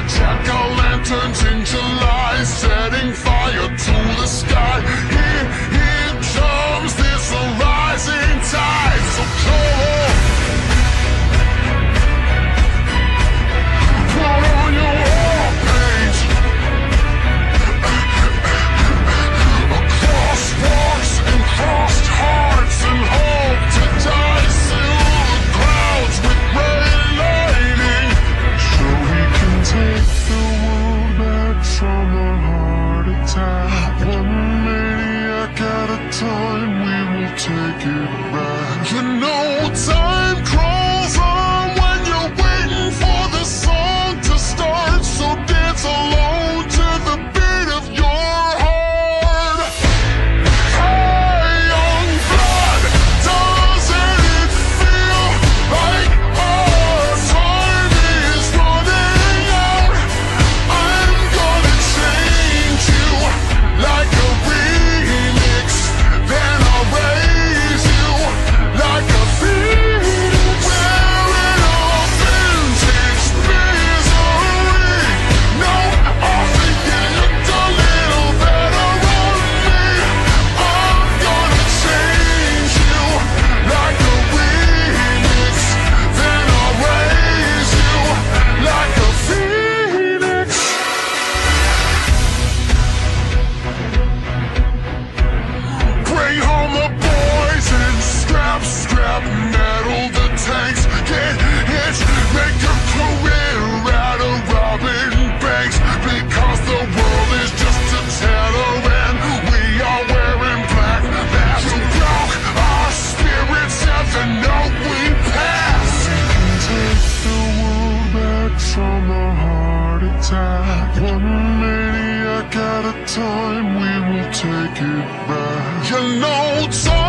Jack-o'-lanterns in July, setting fire to the sky. Here comes this rising tide. So come on, put on your war paint. Across sparks and crossed hearts and hope to die. Seal the clouds with ray lightning, so we can take the world back from a heart attack. One maniac at a time, we will take it back. You know time crawls on when you're waiting for the song to start. So dance alone to the beat of your heart. Hey, young blood, doesn't it feel like our time is running out? I'm gonna change you like a remix, then I'll raise you like a phoenix. Wearing a vintage misery. No, I'll think you looked a little better on me. I'm gonna change you like a remix, then I'll raise you like a phoenix. Bring home the boys and scrap metal the tanks. Get hitched, make a career out of robbing banks. Because the world is just a teller and we are wearing black masks. You broke our spirits every note we pass. We can take the world back from a heart attack. One maniac at a time, we will take it back. You know time